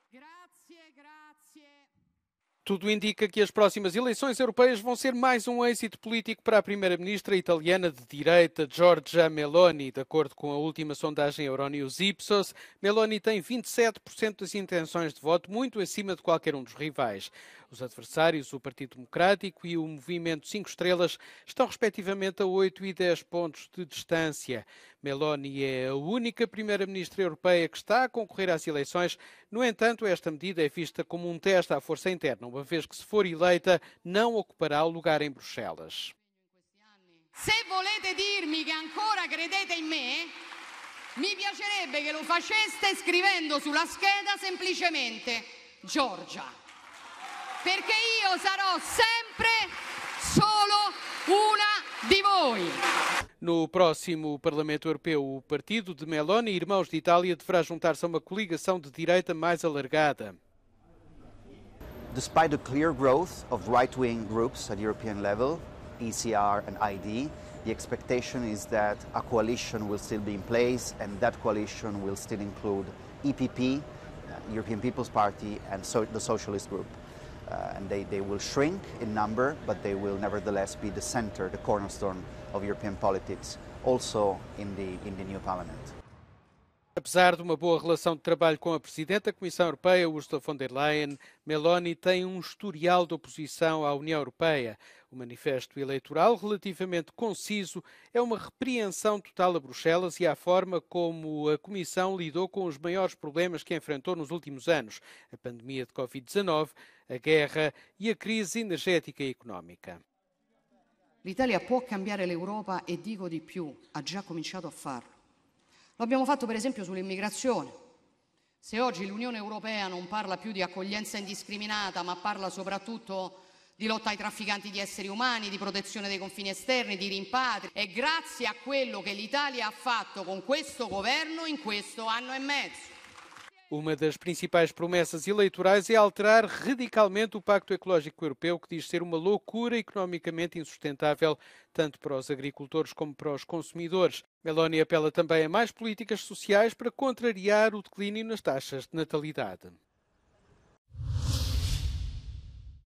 Tudo indica que as próximas eleições europeias vão ser mais um êxito político para a primeira-ministra italiana de direita, Giorgia Meloni. De acordo com a última sondagem Euronews Ipsos, Meloni tem 27% das intenções de voto, muito acima de qualquer um dos rivais. Os adversários, o Partido Democrático e o Movimento 5 Estrelas, estão respectivamente a 8 e 10 pontos de distância. Meloni é a única primeira-ministra europeia que está a concorrer às eleições. No entanto, esta medida é vista como um teste à força interna, uma vez que, se for eleita, não ocupará o lugar em Bruxelas. Se volete dirmi che ancora credete in me, mi piacerebbe che lo faceste scrivendo sulla scheda semplicemente Giorgia. Perché io sarò sempre solo una di voi. No próximo Parlamento Europeu, o partido de Meloni e Irmãos de Itália deverá juntar-se a uma coligação de direita mais alargada. Despite the clear growth of right-wing groups at European level, ECR and ID, the expectation is that a coalition will still be in place, and that coalition will still include EPP, European People's Party, and the Socialist Group. And they will shrink in number, but they will nevertheless be the center, the cornerstone of European politics, also in the new parliament. Apesar de uma boa relação de trabalho com a Presidente da Comissão Europeia, Ursula von der Leyen, Meloni tem um historial de oposição à União Europeia. O manifesto eleitoral, relativamente conciso, é uma repreensão total a Bruxelas e à forma como a Comissão lidou com os maiores problemas que enfrentou nos últimos anos: a pandemia de Covid-19, a guerra e a crise energética e económica. L'Italia può cambiare l'Europa e dico di più, ha già cominciato a farlo. Lo abbiamo fatto per esempio sull'immigrazione. Se oggi l'Unione Europea non parla più di accoglienza indiscriminata, ma parla soprattutto di lotta ai trafficanti di esseri umani, di protezione dei confini esterni, di rimpatri, è grazie a quello che l'Italia ha fatto con questo governo in questo anno e mezzo. Uma das principais promessas eleitorais é alterar radicalmente o Pacto Ecológico Europeu, que diz ser uma loucura economicamente insustentável, tanto para os agricultores como para os consumidores. Meloni apela também a mais políticas sociais para contrariar o declínio nas taxas de natalidade.